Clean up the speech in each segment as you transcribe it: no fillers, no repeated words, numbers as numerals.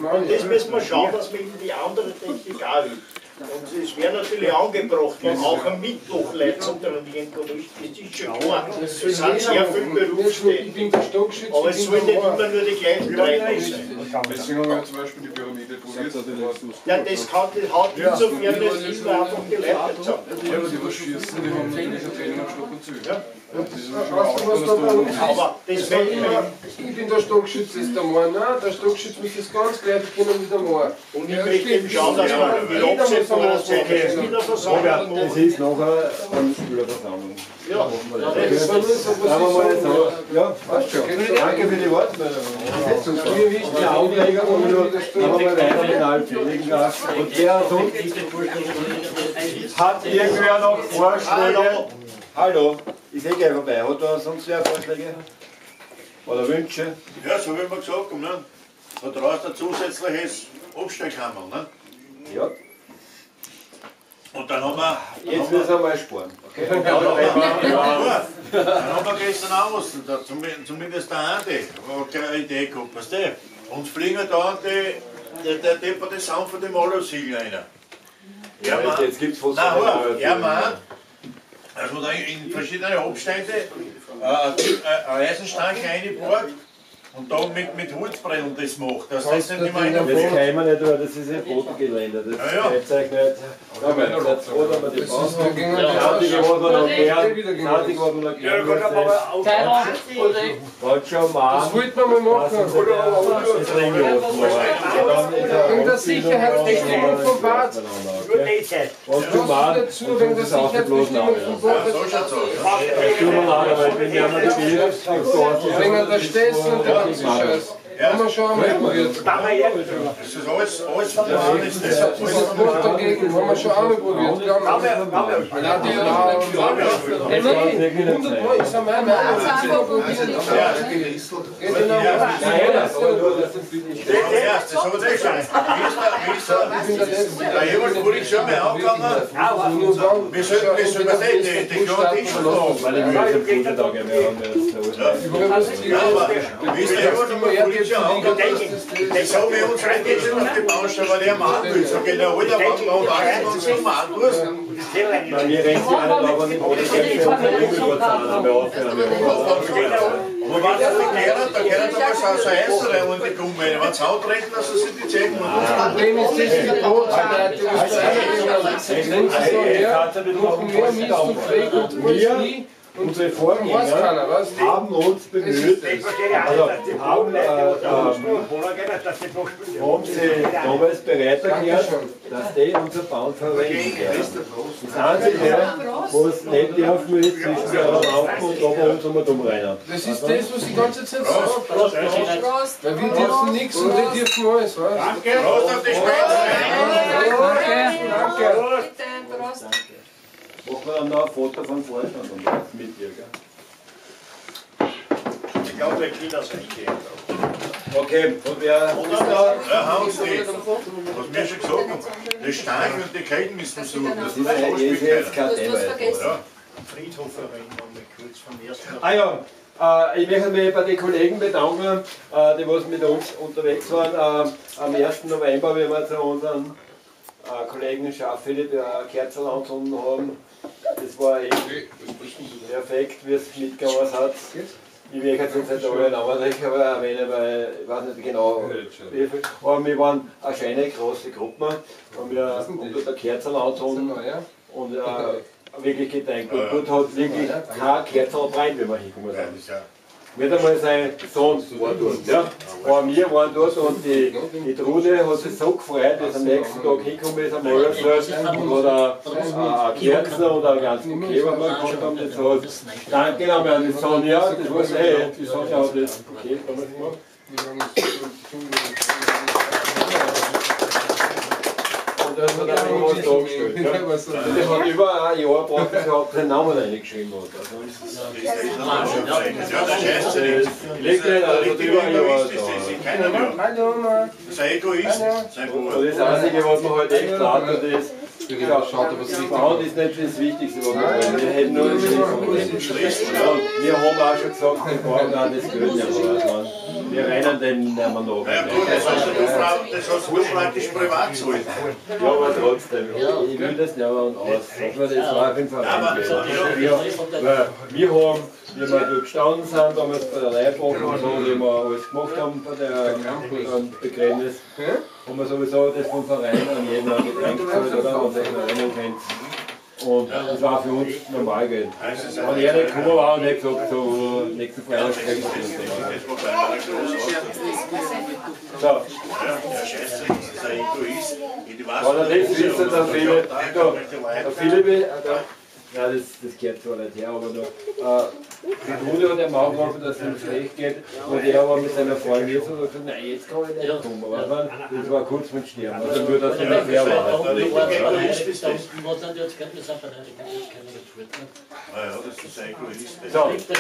Und das müssen wir schauen, dass wir in die andere Technik auch üben. Und es wäre natürlich angebracht, wenn auch ein Mittwochleute zum Trainieren kommen. Das ist schon klar. Es sind sehr viele Berufsstände. Aber es sollen nicht immer nur die gleichen Trainer sein. Deswegen haben wir zum Beispiel die Pyramide probiert. Ja, das haut insofern nicht immer einfach die Leute zusammen. Ja, aber die was schießen, die haben wirklich ein Training am Stock und Züge. Ja. Das ist Aber das will ich bin der Stockschütze, ist der Mann. Nein, der Stockschütze muss das ganz gleich können wie der Mann. Und ich möchte eben schauen, dass man die Absetzung einer Spielerversammlung machen. Es ist nachher eine Spielerversammlung. Ja, ja, passt schon. Danke für die Wortmeldung. Die Aufreger und nur weiter mit allen Fähigen. Und der sonst hat irgendwer noch Vorschläge? Hallo, ich sehe gleich vorbei. Hat da sonst wer Vorschläge? Oder Wünsche? Ja, so wie wir gesagt haben, ne? Da draußen ein zusätzliches Abstellkammer. Ne? Ja. Und dann haben wir. Jetzt müssen wir mal sparen. Okay. Dann haben wir gestern auch was, zumindest der Andi, hat eine Idee gehabt, weißt du? Uns fliegen da der depperte Sound von dem Alusiegel rein. Jetzt gibt es fast er meint, also da in verschiedene Abstände ein Eisenstange reinbohrt und da mit Holzbrennen das macht. Das heißt nicht immer einer das kann man nicht, aber das ist ein Bodengelände. Das zeigt nicht. Aber jetzt oder man die Baustelle. Fertig war man noch gerne. Wollt schon mal. Das wollte man mal machen. Wegen der Sicherheitsbestimmung vom Bad. Und du mal, dazu, wegen der Sicherheitsbestimmung vom Bad. so schaut's aus. Wegen der Stessen und der ganzen Scheiß. Haben wir schon einmal probiert. Das ist alles von der Hand ist das. Das Buch dagegen haben wir schon einmal probiert. Ja, die haben 100 Mal, ich sag mal, Das ist aber nicht schlecht. Da jemand wurde ich schon mal angegangen. Wir sollten das übersehen, die kleinen Tische noch. Ja, aber wie ist der jemand einmal schon angegangen? Das haben wir uns reingestellt auf die Baustelle, weil der Mann will. So geht der alte Mann und wagen uns zum Mann durch. Wir rennen sie alle aber nicht ohne Kämpfe und Ringelwurzahn aufhören. Aber wenn das nicht gehört, dann können wir so Eis rein und die Gumme. Wenn es antreten, dass sie die Zähne machen. Das Problem ist, das ist die Brotarbeit, die Österreicher Unsere Vorgänger haben uns bemüht, also haben sie damals bereit erklärt, dass die unser Bauen verwenden werden. Das Einzige, was nicht dürfen, ist zwischen der Lampe und oben uns um dumm rein. Das ist das, was ich die ganze Zeit sage. Weil wir dürfen nichts und die dürfen alles, weißt du? Danke. Prost auf die Spitze. Danke. Machen wir dann noch ein Foto vom Vorstand und mit dir, gell? Ich glaube, wir kriegen das nicht. Okay, und wer ist da? Ja, Hans, was wir schon gesagt haben, das Stein und die Ketten müssen suchen. Das ist jetzt kein Thema. Friedhof erwähnen, mal kurz vom ersten. Ah ja, ich möchte mich bei den Kollegen bedanken, die was mit uns unterwegs waren. Am 1. November, wenn wir zu unseren Kollegen Schafphilipp Kerzel anzünden haben. Das war echt perfekt, wie es mitgegangen hat. Ich will jetzt nicht alle Namen erwähnen, weil ich weiß nicht genau wie viel. Aber wir waren eine schöne große Gruppe und wir unter der Kerzel anzünden und wirklich gedenkt. Und gut hat wirklich keine Kerzel rein, wenn wir hinkommen sind. Nicht einmal sein Sohn war dort. Ja. Aber wir waren dort und die Trude hat sich so gefreut, dass am nächsten Tag hingekommen ist, am Mauerfeld und hat eine Kerzen und einen ganzen Bouquet, was wir gehabt haben. Das hat, danke nochmal an die Sonja, das war die Sonja hat das Bouquet damals gemacht. Und das hat er noch was dargestellt. Der hat über ein Jahr gebraucht, bis er seinen Namen reingeschrieben hat. Ja, das heißt ja nicht. Liegt nicht, also über ein Jahr da. Sei Egoist, sei und das Einzige, was man halt echt sagt, ist, Bauen ist nicht das Wichtigste, was wir wollen. Wir hätten nur das wir haben auch schon gesagt, wir brauchen auch das Geld nicht mehr. Wir rennen den nicht mehr nach. hast du praktisch privat gezahlt. Ja, aber trotzdem, ich will das nicht mehr und aus. Das war auf jeden Fall weil wir haben, wie wir da gestanden sind, damals bei der Leibwache und so, wie wir alles gemacht haben bei der Begräbnis, haben wir sowieso das vom Verein an jeden Getränk gezahlt oder an den einen kennt. Und das war für uns normal Geld. Wenn er nicht gekommen war und nicht gesagt, so nächsten Freitag kriegen wir das. So. Wenn er das wisst, dann viele, der Philipp, ja, das gehört zwar nicht her, aber noch, die Runde hat ihm auch gemacht, dass es ihm schlecht geht, und er war mit seiner Freundin jetzt und hat gesagt, nein, jetzt kann ich nicht kommen, aber das war kurz mit Sterben, also nur, dass er nicht fair war. Ah ja, das ist ein Egoist. So,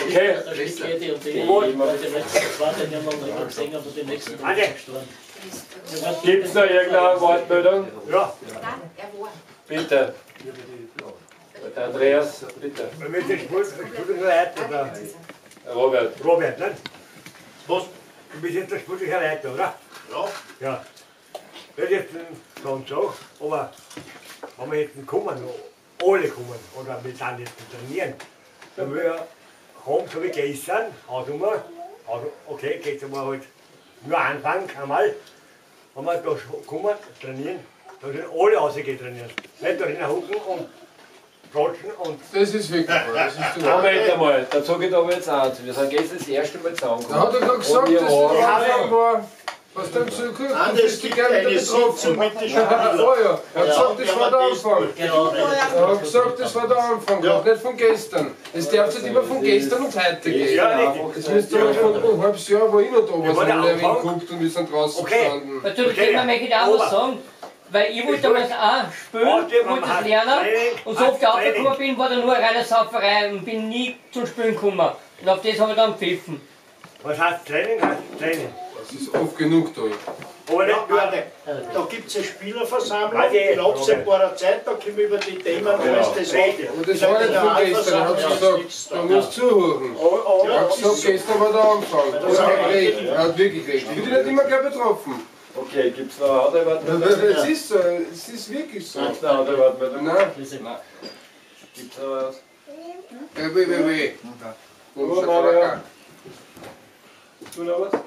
okay. Gibt es noch irgendeine Wortmeldung? Ja. Bitte. Der Andreas, bitte. Mit der sportliche Leiter, oder? Robert. Robert, ne? Was? Du bist jetzt der sportliche Leiter, oder? Ja. Ja. Das ist jetzt schon so, aber wenn wir jetzt kommen, alle kommen, oder wir sind jetzt trainieren, dann wir haben so wie gestern, also okay, gestern war halt nur Anfang einmal, wenn wir da kommen, trainieren, da sind alle rausgehen trainieren. Nicht da drinnen hocken und Rutschen und. Das ist wirklich wahr, das ist zu Moment einmal, da sage ich aber jetzt eins. Wir sind gestern das erste Mal zusammengekommen. Da hat er gerade gesagt, dass der Anfang war. Was dann zu kurz? Es gibt eine Sitzung mit den Spielern. Oh ja, er hat gesagt, das war der Anfang. Genau. Er hat gesagt, das war der Anfang, nicht von gestern. Es darf nicht immer von gestern und heute gehen. Ja, Das müsste mal von ein halbes Jahr, wo ich noch da war, sind wir geguckt und wir sind draußen gestanden. Natürlich kann man mich auch was sagen. Weil ich wollte damals auch spielen, wollte es lernen und so oft aufgekommen bin, war da nur eine reine Sauferei und bin nie zum Spielen gekommen. Und auf das habe ich dann gepfiffen. Was heißt Training? Training. Das ist oft genug da. Aber nicht nur. Da gibt es eine Spielerversammlung in absehbarer Zeit, da können wir über die Themen alles das reden. Aber das war nicht von gestern, er hat gesagt, da musst du zuhören. Er hat gesagt, gestern war der Anfang. Er hat recht, er hat wirklich recht. Ich bin nicht immer gleich betroffen. Okay, gibt es noch eine andere Wortmeldung? Es ist so, es ist wirklich so. Gibt es noch eine andere Wortmeldung? Nein. Gibt es noch was? Weh. Du, Mario? Du noch was?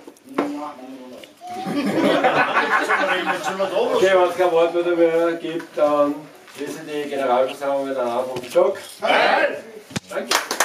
Okay, wenn es keine Wortmeldung mehr gibt, dann schließe die Generalversammlung wieder auf vom Stock. Danke.